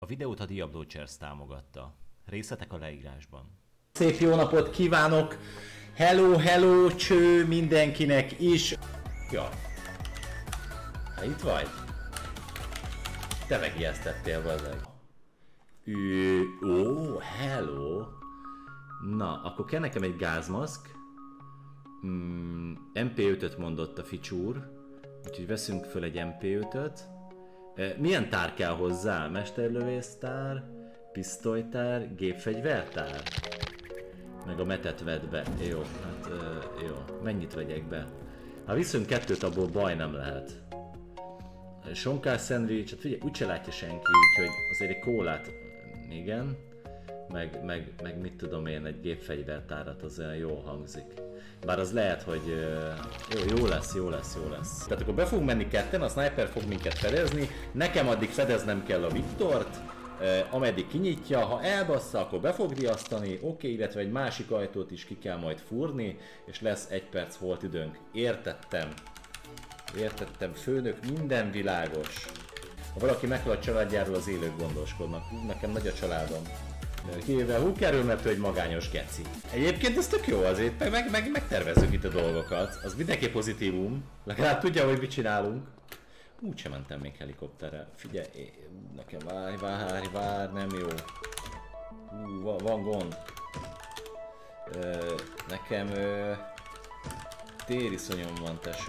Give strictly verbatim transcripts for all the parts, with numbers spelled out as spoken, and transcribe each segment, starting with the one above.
A videót a Diablo Chairs támogatta. Részletek a leírásban. Szép jó napot kívánok! Hello, hello, cső mindenkinek is! Ja. Ha itt vagy? Te megijesztettél bazdmeg. Ő... Ó, hello! Na, akkor kell nekem egy gázmaszk. Mm, em pé ötöt mondott a ficsúr. Úgyhogy veszünk föl egy em pé ötöt. Milyen tár kell hozzá? Mesterlövésztár, pisztolytár, gépfegyvertár? Meg a metet vedd be. Jó, hát jó. Mennyit vegyek be? Ha viszünk kettőt, abból baj nem lehet. Sonkás szendvics, hát figyelj, úgyse látja senki, úgyhogy azért egy kólát, igen. Meg, meg, meg mit tudom én, egy gépfegyvertárat, az olyan jól hangzik. Bár az lehet, hogy jó, jó lesz, jó lesz, jó lesz. Tehát akkor be fogunk menni ketten, a sniper fog minket fedezni, nekem addig fedeznem kell a Viktort, ameddig kinyitja, ha elbassza, akkor be fog riasztani, oké, okay, illetve egy másik ajtót is ki kell majd fúrni, és lesz egy perc holt időnk. Értettem. Értettem, főnök, minden világos. Ha valaki meghal a családjáról, az élők gondoskodnak. Nekem nagy a családom. Kivéve Hookerről, mert ő egy magányos geci. Egyébként ez tök jó azért, meg, meg, meg megtervezzük itt a dolgokat. Az mindenki pozitívum. Legalább tudja, hogy mit csinálunk. Úgy sem mentem még helikopterrel. Figyelj, nekem várj, várj, várj, nem jó. Hú, van, van gond. Ö, nekem ö, tériszonyom van, tesó.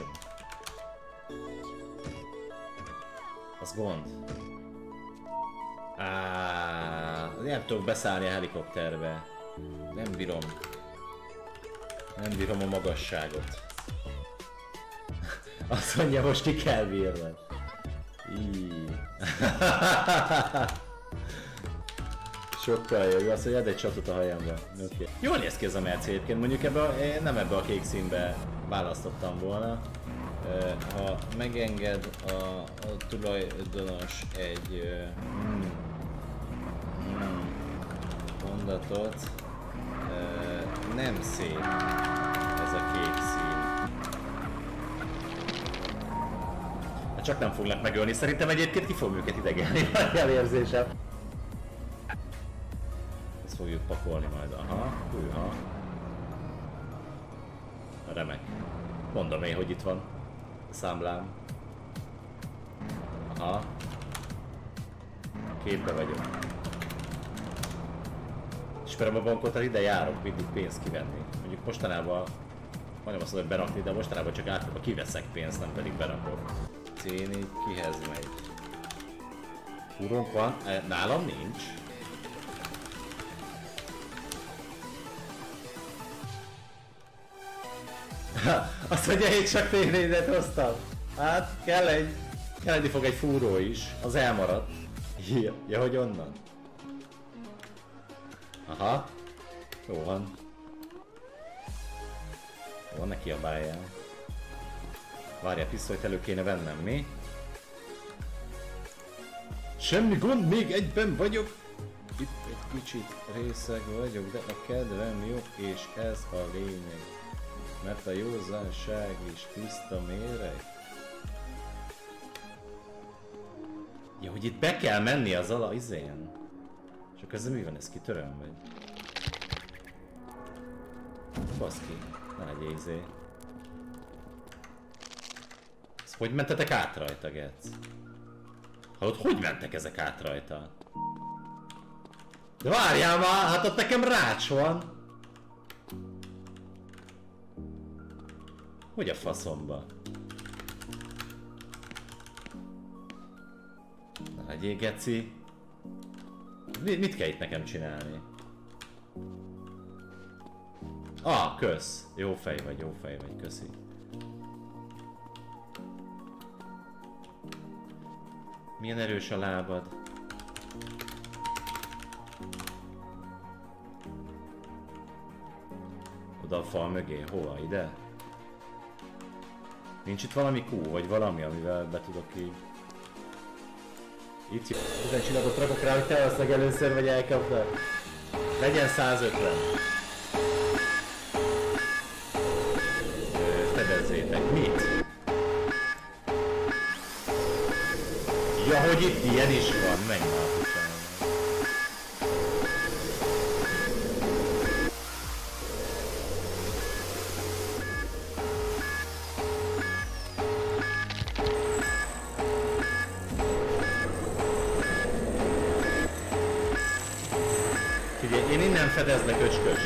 Az gond. Áááá, nem tudok beszállni a helikopterbe. Nem bírom. Nem bírom a magasságot. Azt mondja, most ki kell bírnod. Sokkal jó, azt mondja, egy csatot a hajamban. Okay. Jól néz ki ez a Merci egyébként, mondjuk ebbe a, én nem ebbe a kék színbe választottam volna. Ha megenged a, a tulajdonos egy hmm, hmm, mondatot, nem szép ez a kék szín. Hát csak nem fognak megölni, szerintem egyébként ki fog őket idegelni, elérzésem. Ezt fogjuk pakolni majd, aha, hűha. Remek. Mondom én, hogy itt van a számlám. Aha. Képbe vagyok. Ismerem a bankot, ide járok mindig pénzt kivenni. Mondjuk mostanában, majdnem azt mondom, hogy berakni, de mostanában csak általában kiveszek pénzt, nem pedig berakok. Céni kihez megy? Fúrónk van? Nálam nincs. Azt mondja, én csak tényleg hoztam. Hát kell egy, kelleni fog egy fúró is, az elmaradt. Ja, ja, hogy onnan? Aha. Jó van. Jó, ne kiabáljál. Várjál, pisztolyt elő kéne vennem, mi? Semmi gond, még egyben vagyok. Itt egy kicsit részeg vagyok, de a kedvem jó, és ez a lényeg. Mert a józanság is tiszta méreg. Ja, hogy itt be kell menni az ala izén. Csak ezzel mi van, ez kitöröm vagy? Baszki, ne legyél izé. Ezt hogy mentetek át rajta, Gec? Hallod, hogy mentek ezek át rajta? De várjál már, hát ott nekem rács van! Hogy a faszomba? Na legyél, geci. Mit kell itt nekem csinálni? Ah, kösz. Jó fej vagy, jó fej vagy, köszi. Milyen erős a lábad. Oda a fal mögé, hova? Ide? Nincs itt valami kú, vagy valami, amivel be tudok így... Itt jó. Ezen csillagot rakok rá, hogy te azt meg először, vagy elkaptad. Legyen százötven. Fedezzétek. Mit? Ja, hogy itt ilyen is van, menj már utána. Én innen fedezlek, öcskös.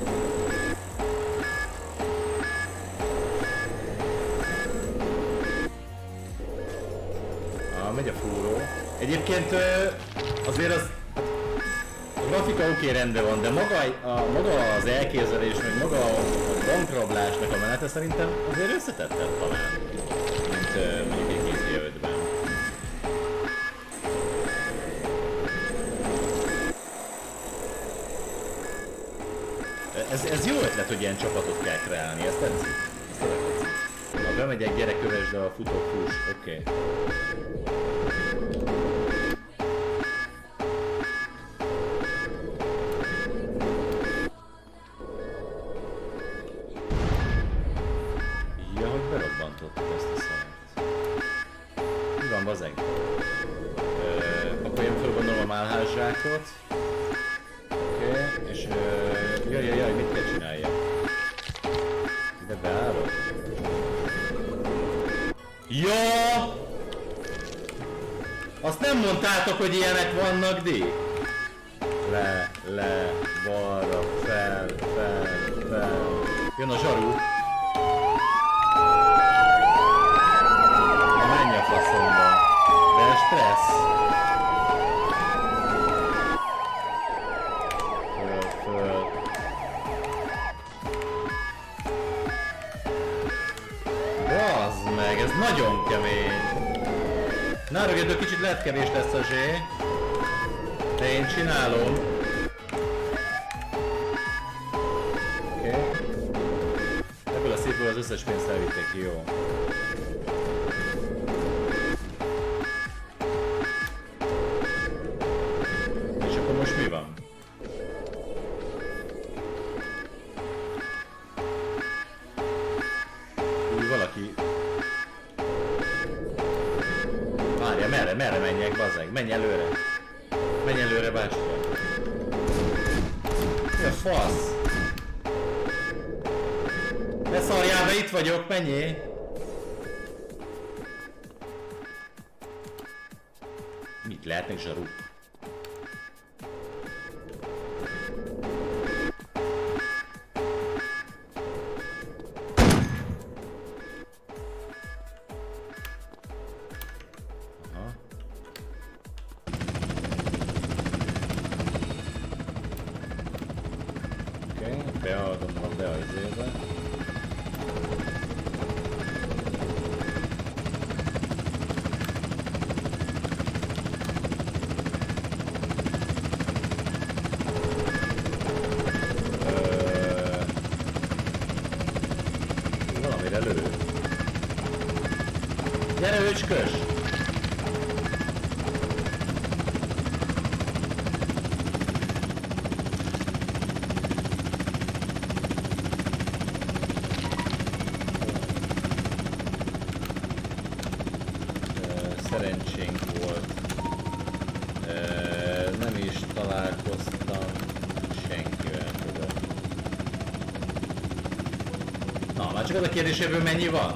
Ah, megy a fúró. Egyébként azért az... A grafika oké, okay, rendben van, de maga, a, maga az elképzelés, meg maga a bankrablásnak a menete szerintem azért összetettebb talán, mint uh, mondjuk egy G T A ötben. Ez, ez jó ötlet, hogy ilyen csapatot kell kreálni, ezt tetszik? Ezt tetszik. Ha bemegyek, gyerek, kövesd a futók, fuss, oké. Okay. Bazeg. Ö, akkor én fölgondolom a málházzsákot. Oké, okay, és ö, jaj, jaj, jaj, mit kell csináljak? Ide beállok. Ja! Azt nem mondtátok, hogy ilyenek vannak, Di? Le, le, balra, fel, fel, fel. Jön a zsaru. Faszomba. De stressz. Föl, föl. Bazd meg, ez nagyon kemény. Na rögedő, kicsit lehet kevés lesz a zsé. De én csinálom. Oké. Okay. Ebből a szépből az összes pénzt elvitték, jó. Most mi van? Úgy valaki... Várja, merre, merre menjek, bazzeg? Menj előre! Menj előre, bástya! Mi a fasz? Ne szarjál be, itt vagyok, menjél! Mit lehetnek zsaruk? Beadom ha be a izébe. Valamire lő. Gyere, öcskös! Szerencsénk volt. E, nem is találkoztam senkivel, tudod. Na, már csak az a kérdéséből mennyi van?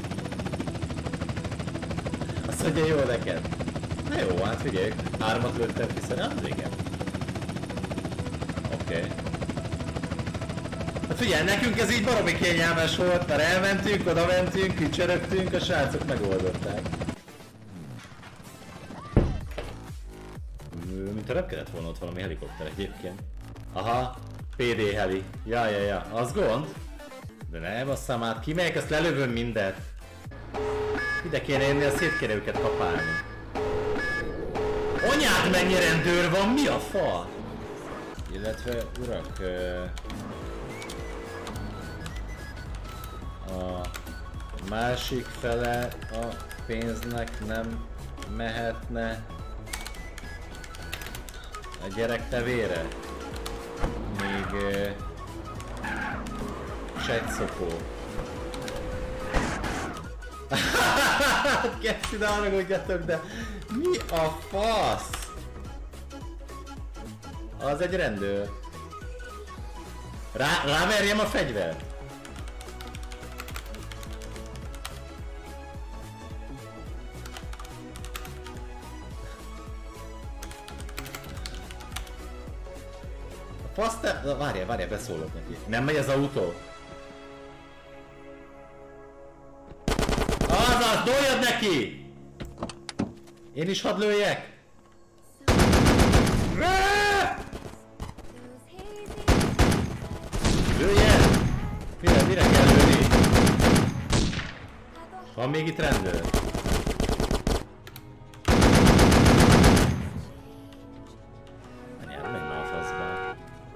Azt mondja, jó neked. Na jó, hát figyelj, hármat lőttem ki, szerintem az igen. Oké. Okay. Hát figyelj, nekünk ez így baromi kényelmes volt, mert elmentünk, oda mentünk, kicsörögtünk, a srácok megoldották. Mint nem kellett volna ott valami helikopter egyébként. Aha, pé dé heli. Ja, ja, ja, az gond? De ne basszám át, kimegyek, azt lelövöm mindet. Ide kéne jönni, a szét kéne őket kapálni. Anyád, mennyi rendőr van, mi a fa? Illetve, urak... A másik fele a pénznek nem mehetne a gyerek tevére? Még uh, sejtszopó. Kezdj ide, haragudjatok, de mi a fasz? Az egy rendőr. Rá, ráverjem a fegyvert? Fasz te... Várjál, várjál, beszólok neki. Nem megy az autó? Azaz, doljad neki! Én is hadd lőjek? Lőjel! Mire, mire kell lőni? Van még itt rendőr? Anyád, menj már a faszba.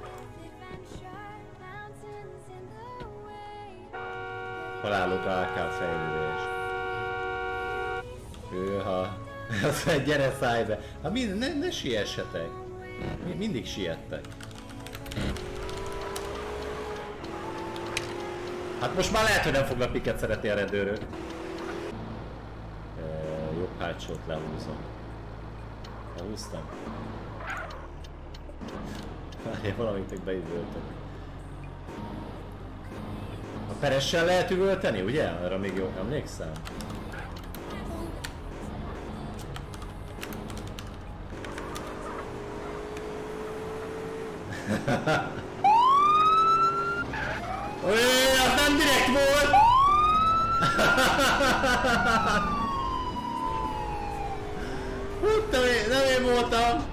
Halálok á ká fejlődés. Hőha. Azt mondja, gyere szállj be. Hát mind, ne, ne siessetek. Mi, mindig siettek. Hát most már lehet, hogy nem fognak piket szeretni a rendőrök. E, jobb hátsót lehúzom. Lehúztam. Várjál, valamit beüvöltök. A peressel lehet üvölteni, ugye? Arra még jól emlékszem. Öööö, az nem direkt volt! Húttam én, nem én voltam!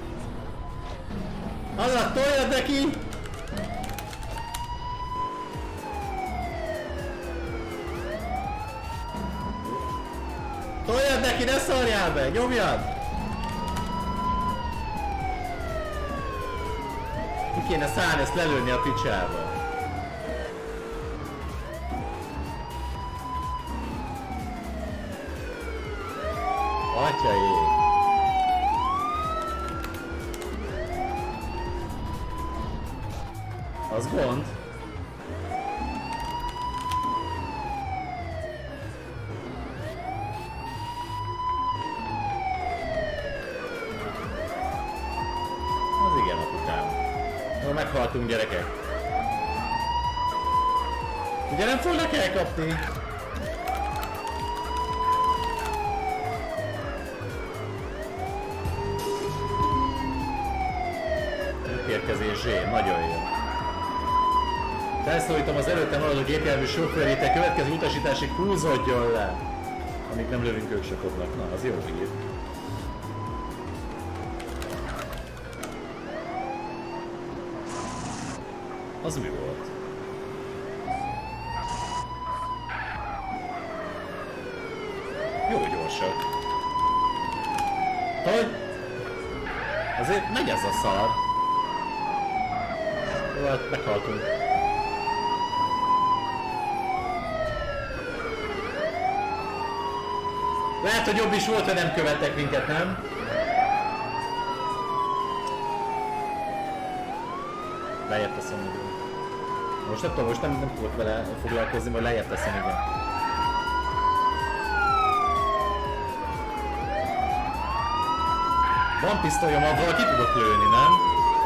Azaz, toljad neki! Toljad neki, ne szarjál be, nyomjad! Ki kéne szállni, ezt lelőni a picsába. Atyai! Az gond? Az igen, apukám. Na, meghaltunk, gyerekek. Ugye nem fognak elkapni? Érkezés zé, nagyon jó. Felszólítom az előttem maradó gépjármű sofőrét, a következő utasításig húzódjon le. Amíg nem lövünk, ők se fognak. Na, az jó hír. Az mi volt? Jó gyorsak. Hogy? Azért megy ez a szar. Jó, hát meghaltunk. Lehet, hogy jobb is volt, hogy nem követtek minket, nem? Lejjebb teszem, igen. Most nem tudom, most nem, nem tudok vele foglalkozni, majd lejjebb teszem, igen. Van pisztolyom, abból ki tudok lőni, nem?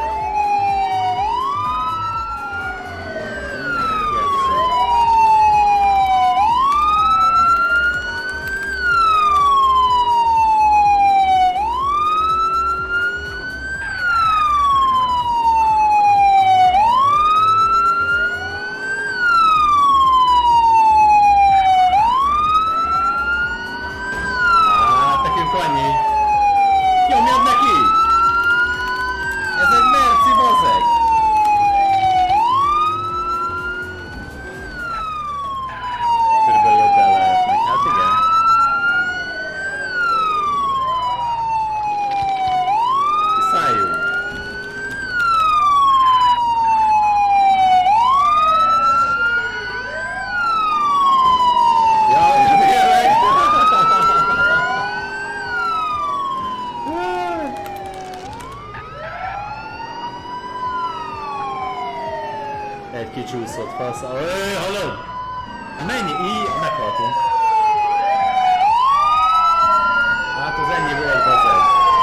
Egy kicsúszott fasz. Öööö, hallod? Mennyi? Így meghaltunk. Hát az ennyi volt, bazeg.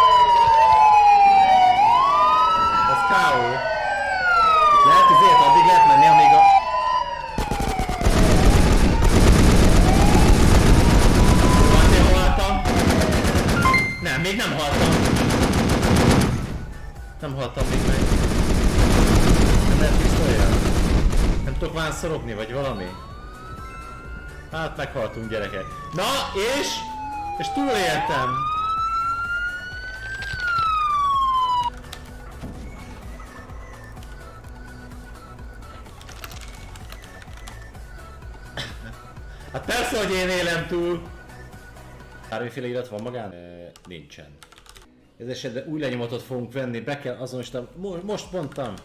Ez ká ó. Lehet izért addig lehet menni, amíg a... Hát én haltam. Nem, még nem haltam. Nem haltam még meg. lehet pisztolya? Nem tudok vánszorogni, vagy valami? Hát meghaltunk, gyerekek. Na, és? És túléltem! Hát persze, hogy én élem túl! Bármiféle irat van magán? E, nincsen. Ez esetben új lenyomatot fogunk venni, be kell azonosítanom. Mo most mondtam!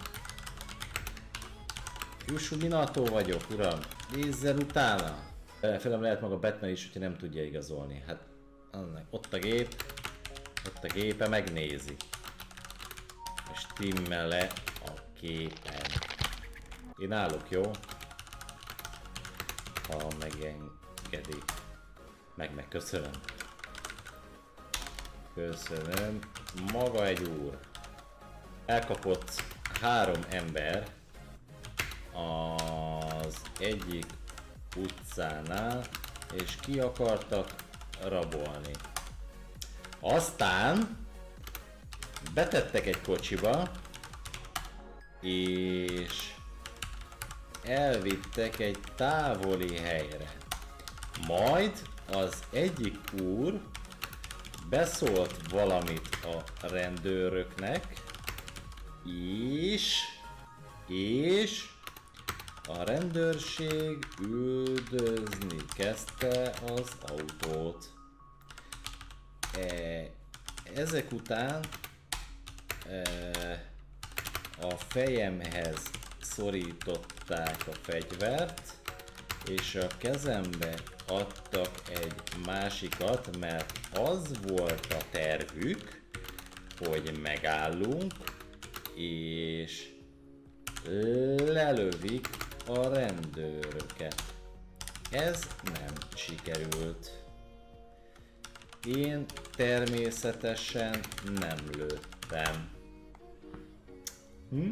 Jussu Minato vagyok, uram. Nézzen utána! Felem lehet maga Batman is, hogyha nem tudja igazolni. Hát annak. Ott a gép. Ott a gépe megnézi. És stimmel le a képen. Én állok, jó? Ha megengedi. Meg megköszönöm. Köszönöm. Maga egy úr. Elkapott három ember az egyik utcánál, és ki akartak rabolni. Aztán betettek egy kocsiba, és elvittek egy távoli helyre. Majd az egyik úr beszólt valamit a rendőröknek, és, és a rendőrség üldözni kezdte az autót. E, ezek után e, a fejemhez szorították a fegyvert, és a kezembe adtak egy másikat, mert az volt a tervük, hogy megállunk, és lelövik a rendőröket. Ez nem sikerült. Én természetesen nem lőttem. Hm?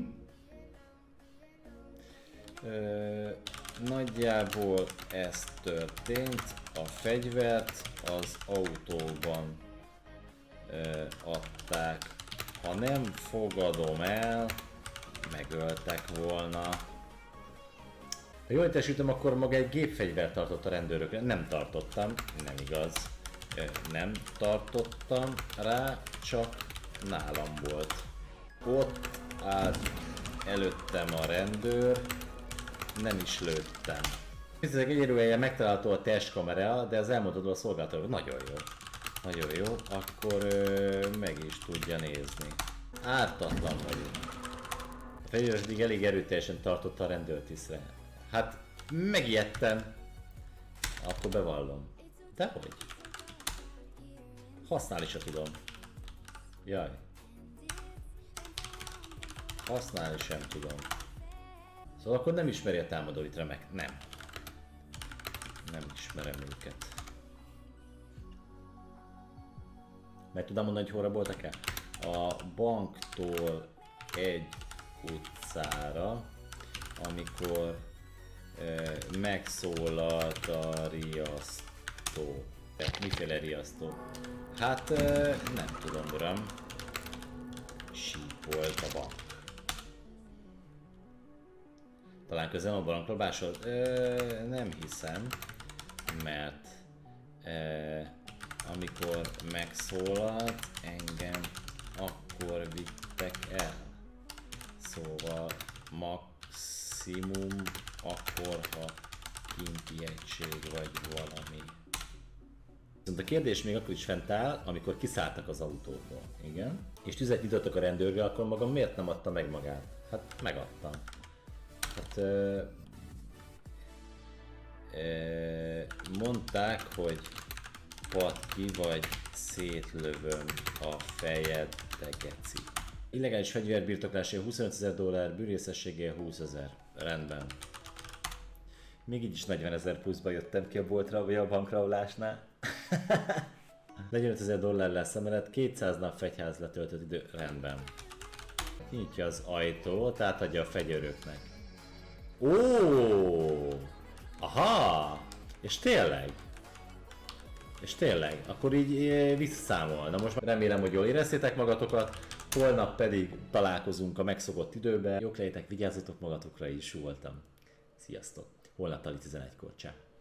Ö, nagyjából ez történt. A fegyvert az autóban ö, adták. Ha nem fogadom el, megöltek volna. Ha jól értesültem, akkor maga egy gépfegyvert tartott a rendőrökre. Nem tartottam, nem igaz. Nem tartottam rá, csak nálam volt. Ott állt előttem a rendőr, nem is lőttem. Nézzétek, egy érőhelyen megtalálható a testkamera, de az elmondható a szolgáltató. Nagyon jó. Nagyon jó, akkor ö, meg is tudja nézni. Ártatlan vagyunk. A fegyveres eddig elég erőteljesen tartotta a rendőrtisztre. Hát megijedtem. Akkor bevallom. Dehogy? Használni sem tudom. Jaj. Használni sem tudom. Szóval akkor nem ismeri a támadó itt remek. Nem. Nem ismerem őket. Meg tudom mondani, hogy hol raboltak el? A banktól egy utcára, amikor e, megszólalt a riasztó. Tehát miféle riasztó? Hát e, nem tudom, uram. Sípolt a bank. Talán közel a bankrabláshoz? E, nem hiszem, mert e, amikor megszólalt engem, akkor vittek el. Szóval maximum akkor, ha kinti egység vagy valami. Viszont a kérdés még akkor is fent áll, amikor kiszálltak az autóból. Igen. És tüzet nyitottak a rendőrre, akkor magam miért nem adta meg magát? Hát megadtam. Hát ö, ö, mondták, hogy pad ki vagy szétlövöm a fejed, te geci. Illegális fegyverbirtoklása huszonötezer dollár, bűrészességgel húszezer. Rendben. Még így is negyvenezer pluszba jöttem ki a boltra, vagy a bankrablásnál. negyvenötezer dollár lesz emelet, kétszáz nap fegyház letöltött idő. Rendben. Kinyitja az ajtót, átadja a fegyőröknek. Ó! Aha! És tényleg? És tényleg, akkor így visszaszámol. Na most remélem, hogy jól éreztétek magatokat. holnap pedig találkozunk a megszokott időben. Jók legyetek, vigyázzatok magatokra, is voltam. Sziasztok! Holnap tali tizenegykor. Csá!